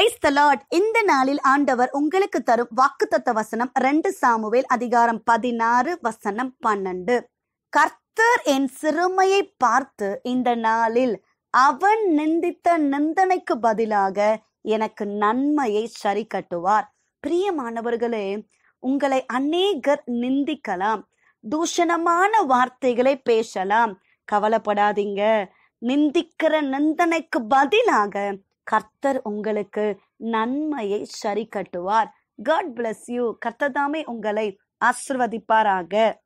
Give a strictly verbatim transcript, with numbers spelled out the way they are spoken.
Praise the Lord. இந்த நாளில் ஆண்டவர் உங்களுக்கு தரும் வாக்குத்தத்த வசனம் ரெண்டு சாமுவேல் அதிகாரம் பதினாறு வசனம் பன்னெண்டு. கர்த்தர் என் சிறுமையை பார்த்து இந்த நாளில் அவன் நிந்தித்த நிந்தனைக்கு பதிலாக எனக்கு நன்மையை சரி கட்டுவார். பிரியமானவர்களே, உங்களை அநேகர் நிந்திக்கலாம், தூஷணமான வார்த்தைகளை பேசலாம். கவலைப்படாதீங்க. நிந்திக்கிற நிந்தனைக்கு பதிலாக கர்த்தர் உங்களுக்கு நன்மையை சரி கட்டுவார். God bless you. கர்த்தர் தாமே உங்களை ஆசீர்வதிப்பாராக.